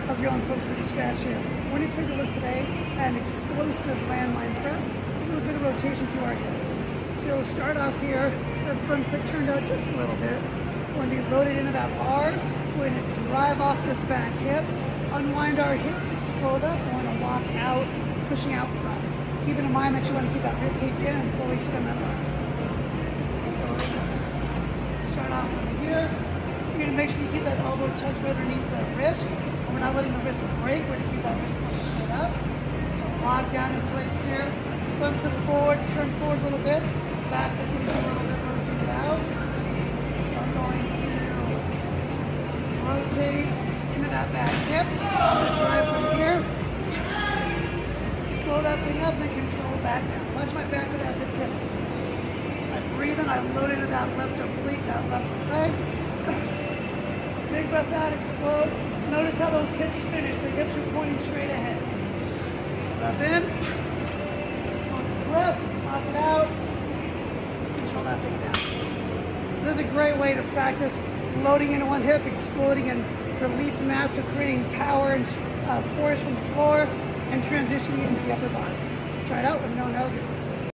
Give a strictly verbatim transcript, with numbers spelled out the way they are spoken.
How's it going, folks? Voodoo Stache here. I want to take a look today at an explosive landmine press, a little bit of rotation through our hips. So you'll start off here, that front foot turned out just a little bit. We're going to be loaded into that bar. We're going to drive off this back hip, unwind our hips, explode up, and we're going to walk out, pushing out front. Keeping in mind that you want to keep that rib cage in and fully extend that arm. So we're going to start off over here. You're going to make sure you keep that elbow tucked right underneath the wrist. And we're not letting the wrist break. We're going to keep that wrist pointed straight up. So lock down in place here. Front foot forward, turn forward a little bit. Back, let's see if we can a little bit rotate it out. So I'm going to rotate into that back hip. I'm going to drive from here. Slow that thing up and control it back down. Watch my back foot as it pivots. I breathe in, I load into that left oblique, that left leg. Big breath out, explode. Notice how those hips finish. The hips are pointing straight ahead. So breath in. Close the breath. Lock it out. Control that thing down. So this is a great way to practice loading into one hip, exploding and releasing that, so creating power and uh, force from the floor and transitioning into the upper body. Try it out. Let me know how it goes.